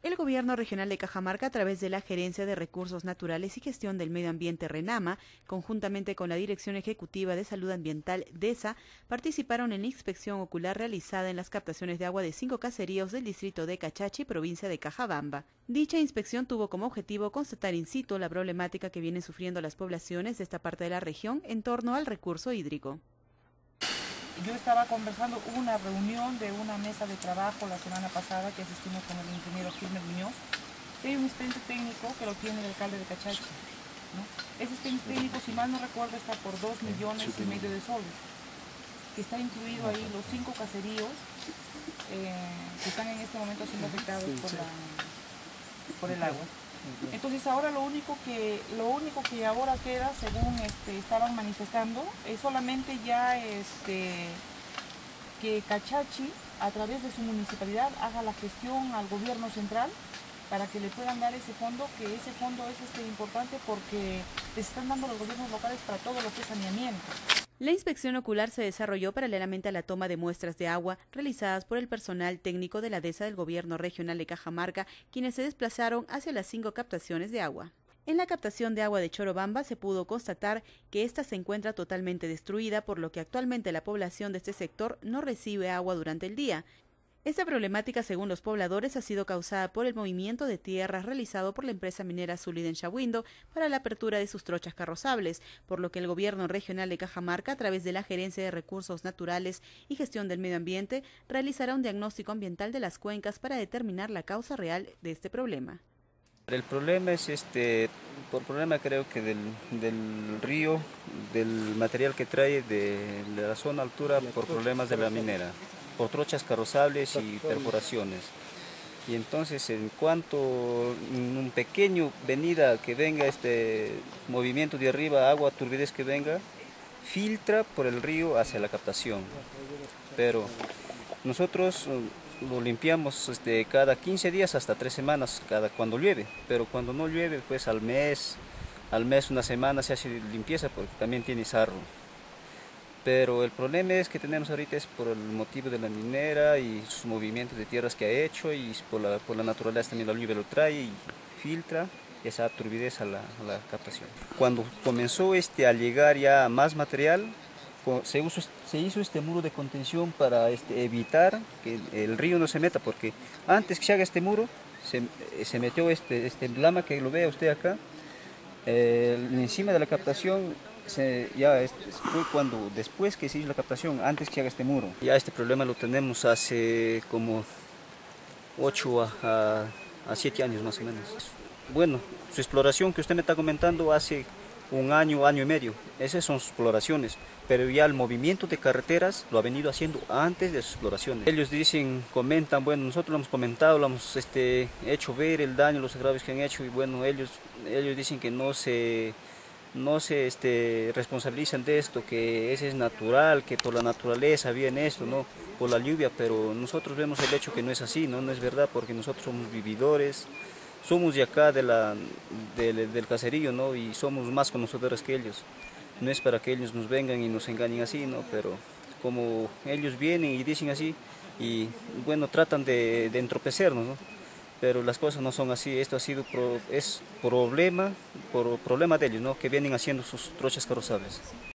El Gobierno Regional de Cajamarca, a través de la Gerencia de Recursos Naturales y Gestión del Medio Ambiente RENAMA, conjuntamente con la Dirección Ejecutiva de Salud Ambiental DESA, participaron en la inspección ocular realizada en las captaciones de agua de 5 caseríos del distrito de Cachachi, provincia de Cajabamba. Dicha inspección tuvo como objetivo constatar in situ la problemática que vienen sufriendo las poblaciones de esta parte de la región en torno al recurso hídrico. Yo estaba conversando, hubo una reunión de una mesa de trabajo la semana pasada que asistimos con el ingeniero Gilmer Muñoz. Hay un expediente técnico que lo tiene el alcalde de Cachachi, ¿no? Ese expediente técnico, si mal no recuerdo, está por 2,5 millones de soles, que está incluido ahí los 5 caseríos que están en este momento siendo afectados por el agua. Entonces ahora lo único que ahora queda, según estaban manifestando, es solamente ya que Cachachi, a través de su municipalidad, haga la gestión al gobierno central para que le puedan dar ese fondo, que ese fondo es importante porque les están dando los gobiernos locales para todo lo que es saneamiento. La inspección ocular se desarrolló paralelamente a la toma de muestras de agua realizadas por el personal técnico de la DESA del Gobierno Regional de Cajamarca, quienes se desplazaron hacia las 5 captaciones de agua. En la captación de agua de Chorobamba se pudo constatar que ésta se encuentra totalmente destruida, por lo que actualmente la población de este sector no recibe agua durante el día. Esta problemática, según los pobladores, ha sido causada por el movimiento de tierras realizado por la empresa minera Suliden Shawindo para la apertura de sus trochas carrozables, por lo que el Gobierno Regional de Cajamarca, a través de la Gerencia de Recursos Naturales y Gestión del Medio Ambiente, realizará un diagnóstico ambiental de las cuencas para determinar la causa real de este problema. El problema es por problema creo que del río, del material que trae de la zona altura por problemas de la minera, por trochas carrozables y perforaciones. Y entonces en cuanto un pequeño venida que venga movimiento de arriba, agua, turbidez que venga, filtra por el río hacia la captación. Pero nosotros lo limpiamos cada 15 días hasta 3 semanas, cuando llueve, pero cuando no llueve, pues al mes, una semana se hace limpieza porque también tiene sarro. Pero el problema es que tenemos ahorita es por el motivo de la minera y sus movimientos de tierras que ha hecho, y por la naturaleza también la lluvia lo trae y filtra esa turbidez a la captación. Cuando comenzó a llegar ya más material, se hizo este muro de contención para evitar que el río no se meta, porque antes que se haga este muro se metió este lama que lo vea usted acá, encima de la captación. Fue después que se hizo la captación, antes que haga este muro. Ya este problema lo tenemos hace como 8 a 7 años más o menos. Bueno, su exploración que usted me está comentando hace un año, año y medio, esas son sus exploraciones, pero ya el movimiento de carreteras lo ha venido haciendo antes de sus exploraciones. Ellos comentan, bueno, nosotros lo hemos comentado, lo hemos hecho ver el daño, los agravios que han hecho, y bueno, ellos dicen que no se responsabilizan de esto, que ese es natural, que por la naturaleza viene esto, ¿no? Por la lluvia, pero nosotros vemos el hecho que no es así, no es verdad, porque nosotros somos vividores, somos de acá del caserío, ¿no? Y somos más conocedores que ellos. No es para que ellos nos vengan y nos engañen así, ¿no? Pero como ellos vienen y dicen así, y bueno, tratan de entorpecernos, ¿no? Pero las cosas no son así. Esto es problema de ellos, ¿no? Que vienen haciendo sus trochas carrozables.